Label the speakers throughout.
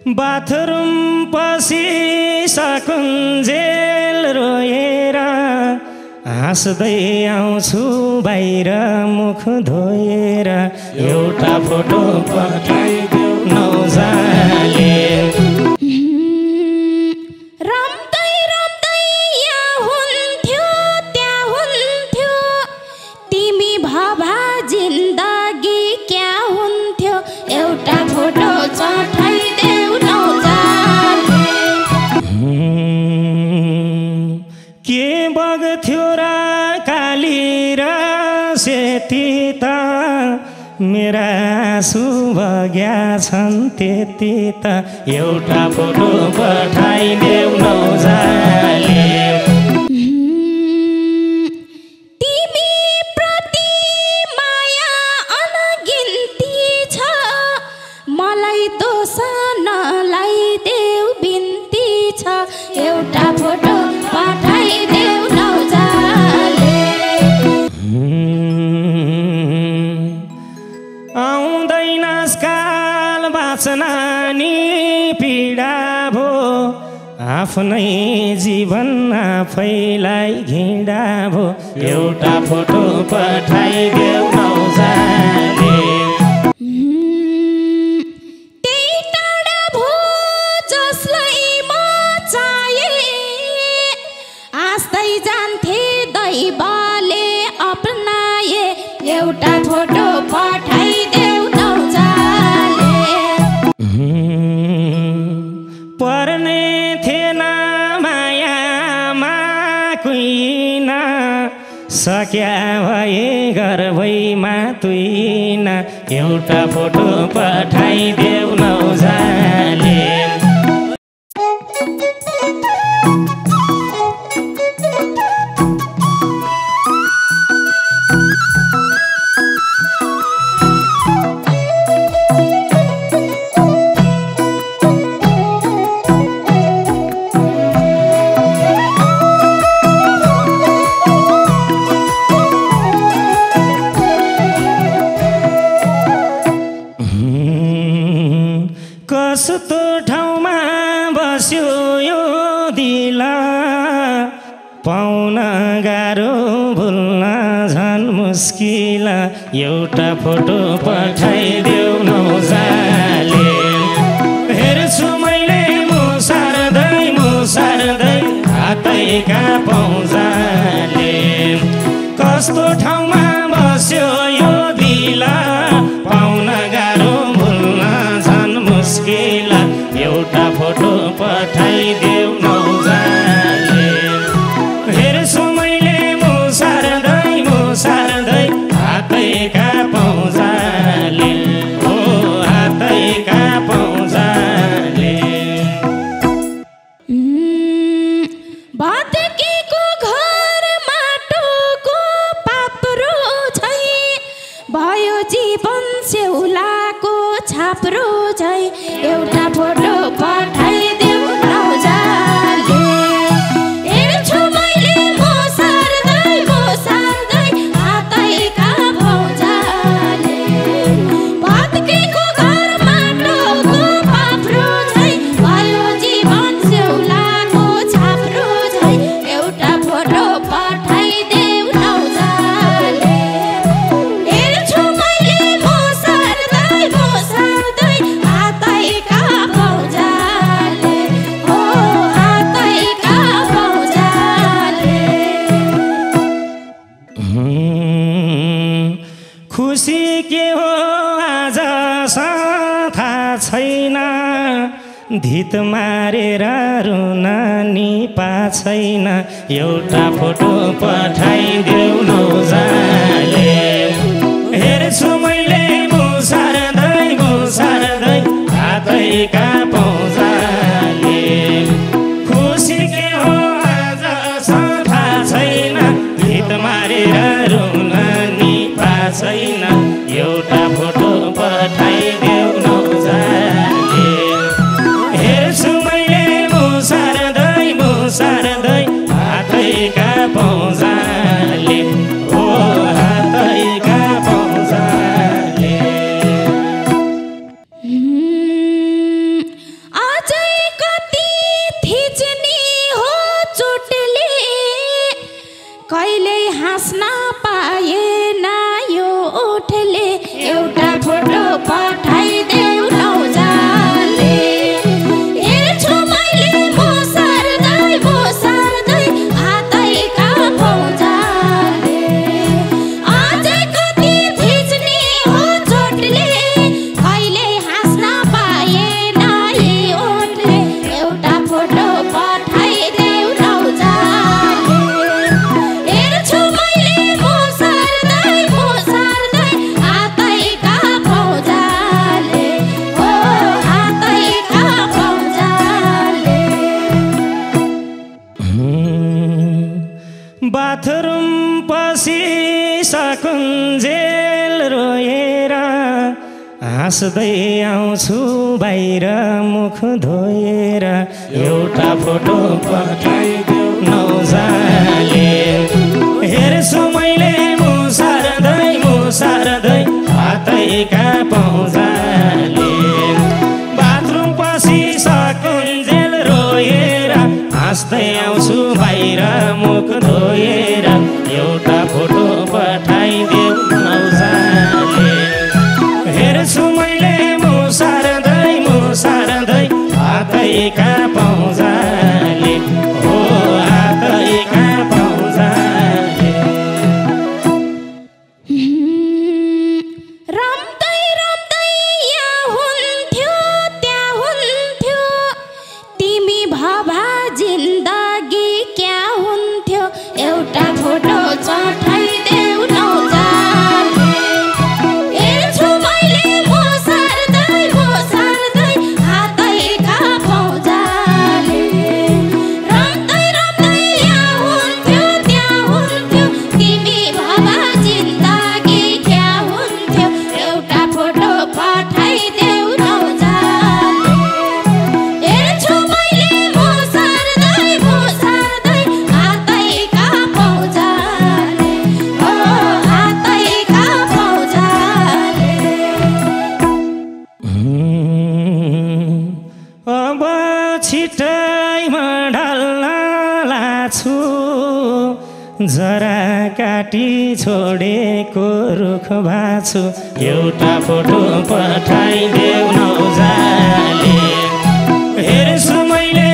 Speaker 1: bathroom पसी सकुन्जेल रोएर हाँस्दै आउँछु बाहिर मुख धोएर एउटा फोटो पठाइदेऊ नौजाले
Speaker 2: रम्दै रम्दै यहाँ हुन्थ्यो त्यहाँ हुन्थ्यो तिमी भभा जिन्दगी क्या हुन्थ्यो एउटा फोटो चठाइदेऊ नौजाले
Speaker 1: के बग्थ्यो र काली र सेती त मेरा आँसु बग्या छन् त्यति त एउटा फोटो पठाइदेऊ नौजाले
Speaker 2: तिमी प्रति माया अनगिन्ती छ मलाई दोष नलाइदेऊ बिन्ती छ एउटा फोटो पठाइदेऊ नौजाले
Speaker 1: आउँदैन काल बाँच्न नि पीडा भो आफ्नै जीवन आफैलाई घिडा भो एउटा फोटो पठाइदेऊ नौजाले
Speaker 2: त्यही टाढा भो जसलाई म चाहे हाँस्दै जान्थे दैवले अपनाए एउटा फोटो पठाइदेऊ नौजाले
Speaker 1: पर्ने थिएन मायामा कुइन सक्या भए गर्भैमा तुइन एउटा फोटो पठाइदेऊ नौजाले कस्तो ठाउँमा बस्यो यो दिल पाउन गाह्रो भुल्न झन् मुस्किल एउटा फोटो पठाइदेऊ नौजाले हेर्छु मैले मुसार्दै हातैका पाउजाले कस्तो ठाउँमा बस्यो यो दिल पाउन गाह्रो भुल्न झन् मुस्किल एउटा फोटो पठाइदेऊ नौजाले हेर्छु मैले मुसार्दै हातैका पाउजाले ओ हातैका पाउजाले
Speaker 2: भत्केको घर माटोको पाप्रो झै भयो जीवन सेउलाको छाप्रो झै एउटा फोटो पठाइदेऊ नौजाले हेर्छु मैले मुसार्दै हातैका पाउजाले भत्केको घर माटोको पाप्रो झै भयो जीवन सेउलाको छाप्रो झै एउटा फोटो पठाइदेऊ नौजाले हेर्छु मैले मुसार्दै हातैका पाउजाले ओ हातैका पाउजाले
Speaker 1: खुसी के हो आज थाहा छैन धित मारेर रुन नि छैन एउटा फोटो पठाइदेऊ नौजाले हेर्छु मैले मुसार्दै हातैका पाउजाले खुसी के हो आज थाहा छैन धित मारेर रुन नि छैन एउटा फोटो पठाइदेऊ नौजाले हेर्छु मैले मुसार्दै हातैका पाउजाले ओ हातै हाँस्दै आउँछु बाहिर मुख धोएर एउटा फोटो पठाइदेऊ नौजाले हेर्छु मैले मुसार्दै हातैका पौजाले बाथरुम पछि सकुन्जेल रोएर हाँस्दै आउँछु बाहिर मुख धोएर एउटा फोटो पठाइदेऊ नौजाले हेर्छु मैले मुसार्दै हातैका पौजाले हो हातैका पौजाले
Speaker 2: रम्दै रम्दै यहाँ हुन्थ्यो त्यहाँ हुन्थ्यो तिमी भभा जिन्दगी क्या हुन्थ्यो एउटा फोटो चठाइदेऊ नौजाले हेर्छु मैले मुसार्दै हातैका पौजाले रम्दै रम्दै यहाँ हुन्थ्यो त्यहाँ हुन्थ्यो तिमी भभा जिन्दगी क्या हुन्थ्यो एउटा फोटो पठाइदेऊ नौजाले हेर्छु मैले मुसार्दै हातैका पौजाले हो हातैका पौजाले
Speaker 1: अब छिटैमा ढल्न लाग्छु जरा काटी छोडेको रुख भाछु एउटा फोटो पठाइदेऊ नौजाले हेर्छु मैले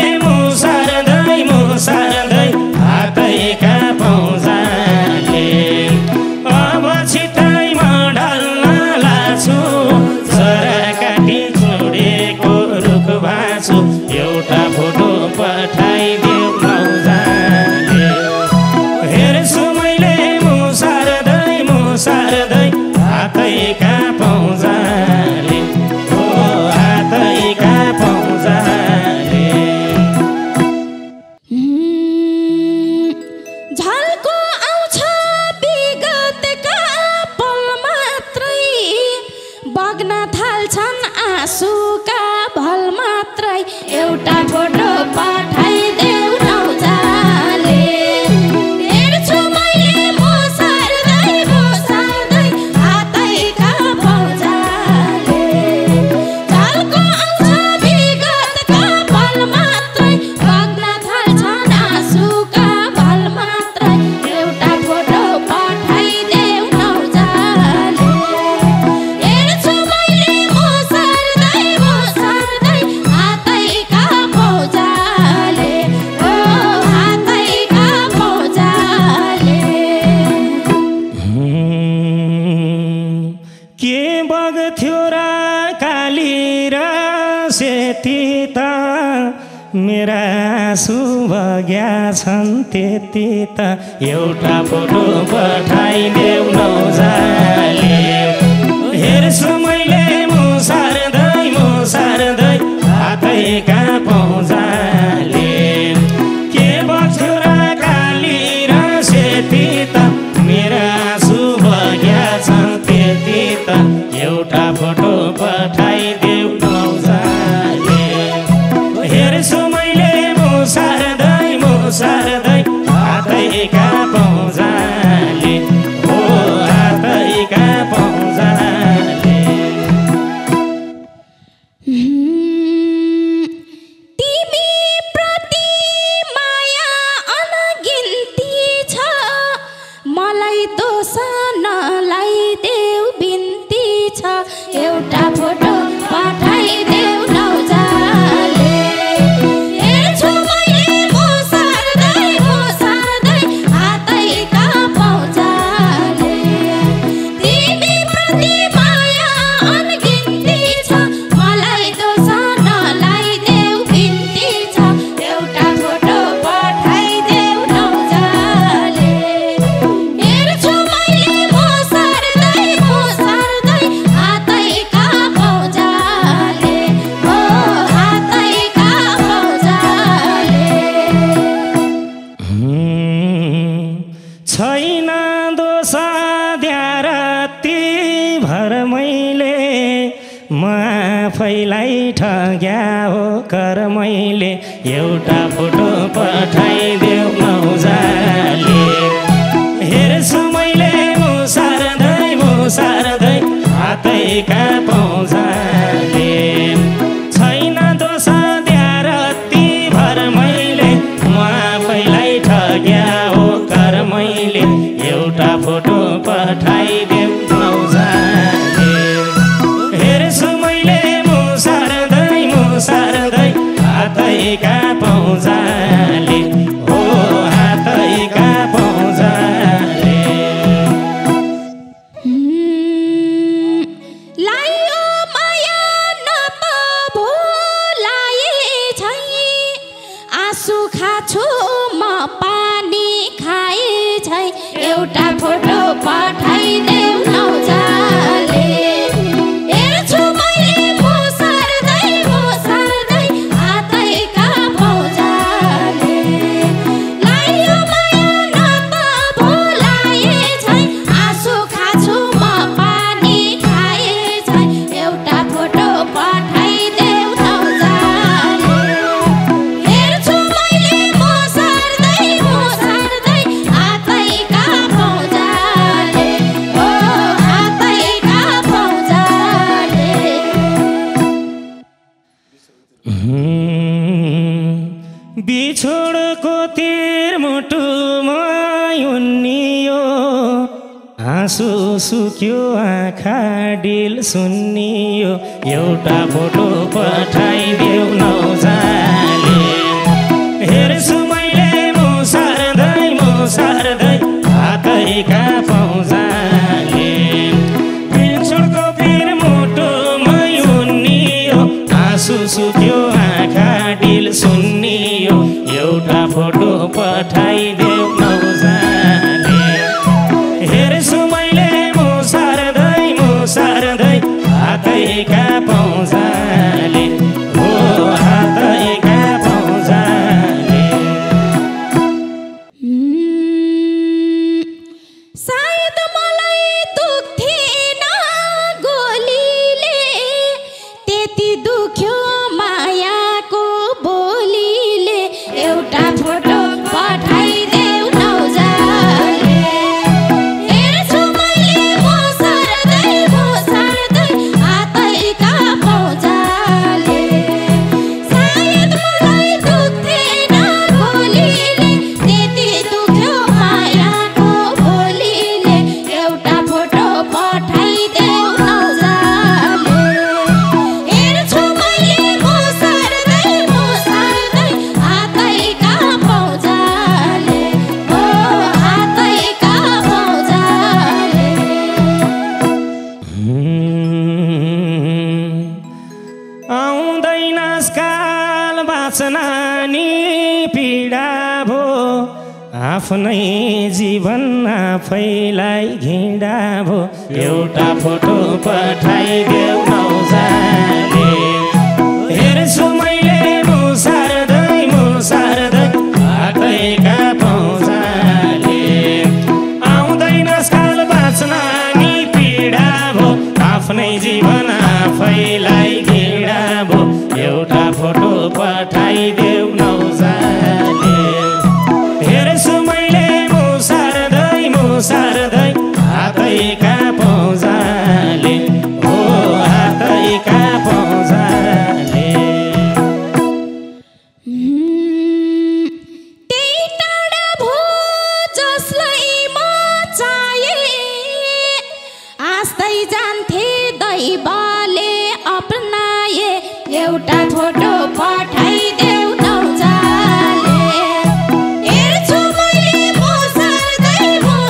Speaker 1: मुसार्दै हातैका पौजाले अब छिटैमा ढल्न लाग्छु जरा काटी छोडेको रुख भाछु एउटा फोटो पठाइदेऊ नौजाले हेर्छु मैले मुसार्दै हातैका पौजाले हो हातैका पौजाले
Speaker 2: झल्को आउँछ विगतका पल मात्रै बग्न थाल्छन् आँसुका भल मात्रै एउटा फोटो पठाइदेऊ नौजाले हेर्छु मैले मुसार्दै हातैका पौजाले झल्को आउँछ विगतका पल मात्रै बग्न थाल्छन् आँसुका भल मात्रै एउटा फोटो पठाइदेऊ नौजाले हेर्छु मैले मुसार्दै हातैका पौजाले हो हातैका पौजाले
Speaker 1: के बग्थ्यो र काली र सेती त मेरा आँसु बग्या छन् त्यति त एउटा फोटो पठाइदेऊ नौजाले हेर्छु मैले मुसार्दै हातैका पौजाले के बग्थ्यो र काली र सेती त मेरा आँसु बग्या छन् त्यति त एउटा फोटो पठाइदेऊ नौजाले हेर्छु मैले मुसार्दै हातैका पौजाले हो हातैका पौजाले आफैलाई ठग्या हो कर्मैले एउटा फोटो पठाइदेऊ मौजाले हेर्छु मैले मुसार्दै हातैका पौजाले छैन दोष द्यारती भर मैले म आफैलाई ठग्या हो कर्मैले एउटा फोटो पठाइदेऊ मौजाले हेर्छु मैले मुसार्दै हातैका पौजाले हो हातैका पौजाले
Speaker 2: लायो माया नत भोलाए छै आँसु खाछु म पानी खाए छै एउटा फोटो पठाइदेऊ नौजाले हेर्छु मैले मुसार्दै हातैका पौजाले लायो माया नत भोलाए छै आँसु खाछु म पानी खाए छै एउटा फोटो पठाइदेऊ नौजाले हेर्छु मैले मुसार्दै हातैका पौजाले ओ हातैका पौजाले
Speaker 1: बिछोडको तिर मुटुमा उन्नियो आँसु सुक्यो आँखा डिल सुन्नियो एउटा फोटो पठाइदेऊ नौजाले हेर्छु मैले मुसार्दै हातैका पौजाले बिछोडको तिर मुटुमा उन्नियो आँसु सुक्यो आँखा डिल सुन्नियो एउटा फोटो पठाइदेऊ नौजाले हेर्छु मैले मुसार्दै हातैका पौजाले हो हातैका पौजाले
Speaker 2: सायद मलाई दुख्थेन गोलीले त्यति दुख्यो मायाको बोलीले एउटा फोटो पठाइदेऊ नौजाले हेर्छु मैले मुसार्दै हातैका पौजाले सायद मलाई दुख्थेन गोलीले त्यति दुख्यो मायाको बोलीले एउटा फोटो पठाइदेऊ नौजाले हेर्छु मैले मुसार्दै हातैका पौजाले ओ हातैका पौजाले
Speaker 1: आउँदैन काल बाँच्ना नि पीडा भो आफ्नै जीवन आफैलाई घिडा भो एउटा फोटो पठाइदेऊ नौजाले हेर्छु मैले मुसार्दै हातैका पौजाले आउँदैन काल बाँच्ना नि पीडा भो आफ्नै जीवन आफैलाई घिडा भो एउटा फोटो पठाइदेऊ नौजाले हेर्छु मैले मुसार्दै हातैका पौजाले हो हातैका पौजाले
Speaker 2: त्यही टाढा भो जसलाई म चाहे हाँस्दै जान्थे दैवले अपनाए एउटा फोटो पठाइदेऊ नौजाले हेर्छु मैले मुसार्दै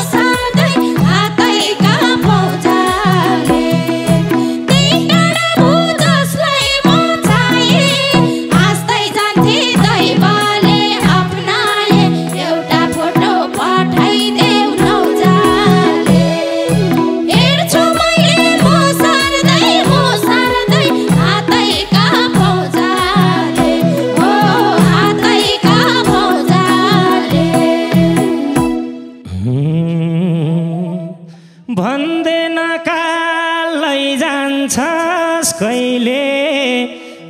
Speaker 2: हातैका पौजाले त्यही टाढा भो जसलाई म चाहे हाँस्दै जान्थे दैवले अपनाए एउटा फोटो पठाइदेऊ नौजाले हेर्छु मैले मुसार्दै हातैका पौजाले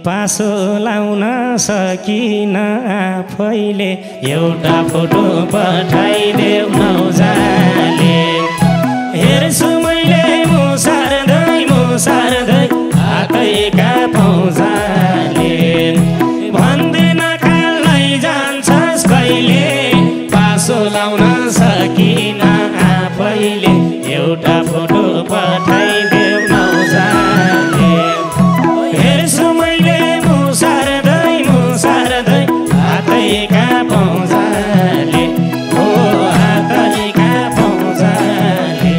Speaker 1: पासो लाउन सकिन आफैले एउटा फोटो पठाइदेऊ नौजाले हेर्छु मैले मुसार्दै हातैका पौजाले भन्दैन कालै जान्छस् कहिले पासो लाउन सकिन आफैले एउटा फोटो पठाइदेऊ नौजाले हेर्छु मैले मुसार्दै हातैका पौजाले हो हातैका पौजाले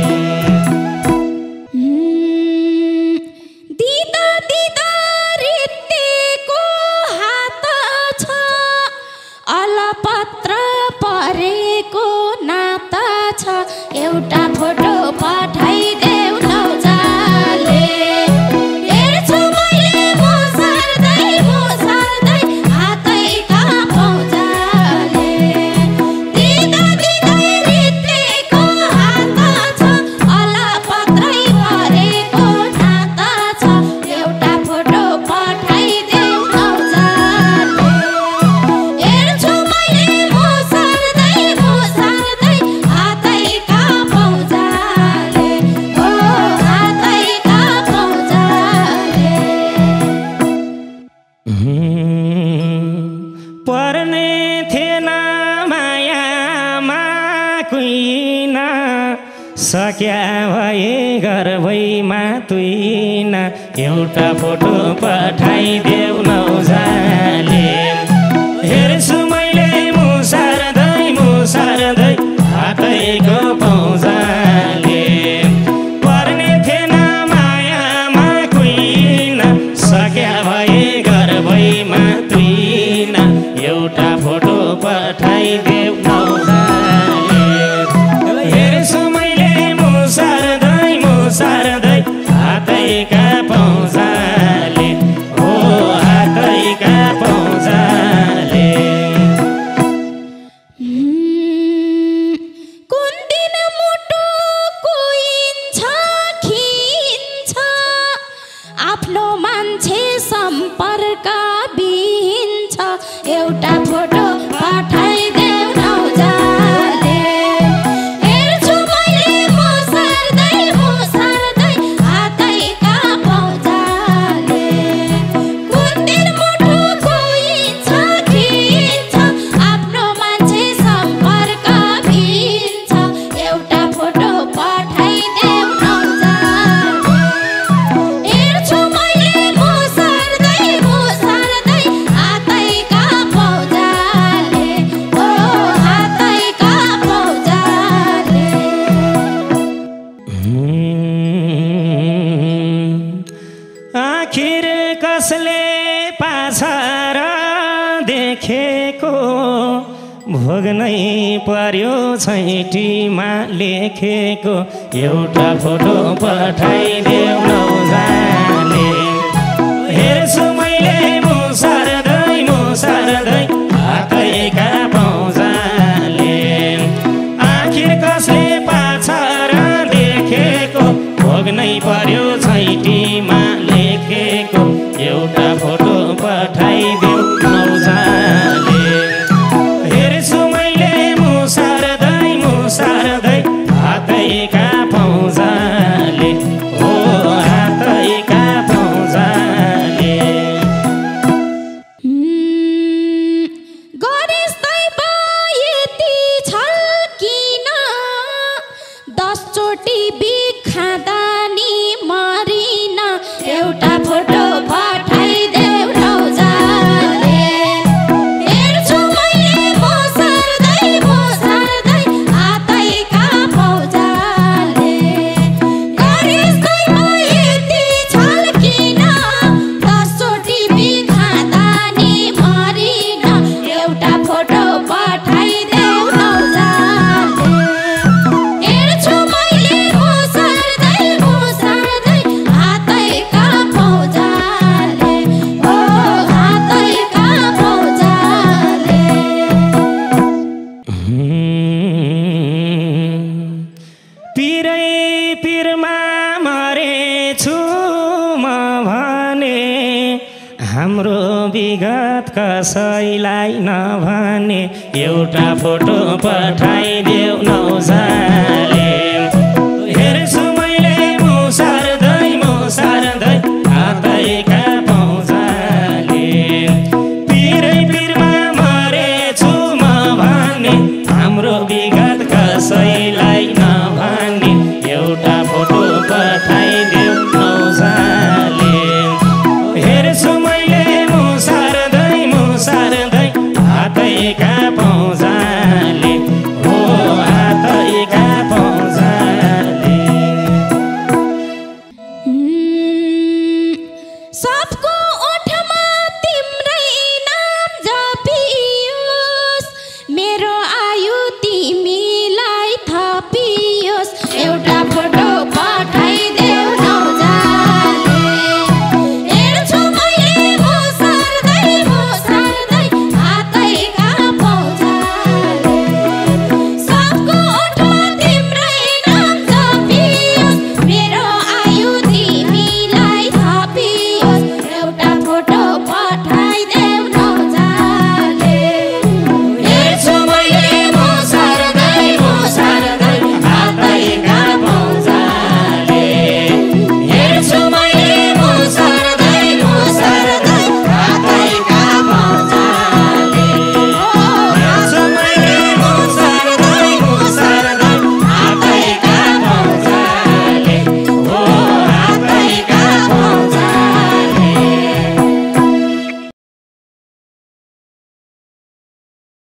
Speaker 2: दिदा दिदा रित्तेको हात छ अलपत्र परेको नाता छ एउटा फोटो पठाइदेऊ नौजाले हेर्छु मैले मुसार्दै हातैका पौजाले दिदा दिदा रित्तेको हात छ अलपत्रै परेको नाता छ एउटा फोटो पठाइदेऊ नौजाले हेर्छु मैले मुसार्दै हातैका पौजाले हो हातैका पौजाले
Speaker 1: पर्ने थिएन मायामा कुइन सक्या भए गर्भैमा तुइन एउटा फोटो पठाइदेऊ नौजाले हेर्छु मैले मुसार्दै हातैको पौजाले पर्ने थिएन मायामा कुइन सक्या भए गर्भैमा तुइन एउटा फोटो पठाइदेऊ नौजाले हेर्छु मैले मुसार्दै हातैका पौजाले हो हातैका पौजाले
Speaker 2: कुन दिन मुटु कुइन्छ खिन्छ आफ्नो मान्छे सम्पर्क बिहिन्छ एउटा फोटो पठाइदेऊ नौजाले हेर्छु मैले मुसार्दै हातैका पौजाले कुन दिन मुटु कुइन्छ खिन्छ आफ्नो मान्छे सम्पर्क बिहिन्छ एउटा फोटो पठाइदेऊ नौजाले हेर्छु मैले मुसार्दै हातैका पौजाले हो हातैका पौजाले
Speaker 1: आखिर कसले पाछार देखेको भोग्नै पर्यो छैटीमा लेखेको एउटा फोटो पठाइदेऊ नौजाले हेर्छु मैले मुसार्दै हातैका पौजाले आखिर कसले पाछार देखेको भोग्नै पर्यो छैटीमा लेखेको एउटा फोटो पठाइदेऊ नौजाले हेर्छु मैले मुसार्दै हातैका पौजाले हो हातैका पौजाले
Speaker 2: गरेस् दैव यति छल्किन 10 चोटि बिखाँदा नि मरिन एउटा फोटो पठाइदेऊ नौजाले
Speaker 1: हाम्रो विगत कसैलाई नभने एउटा फोटो पठाइदेऊ नौजाले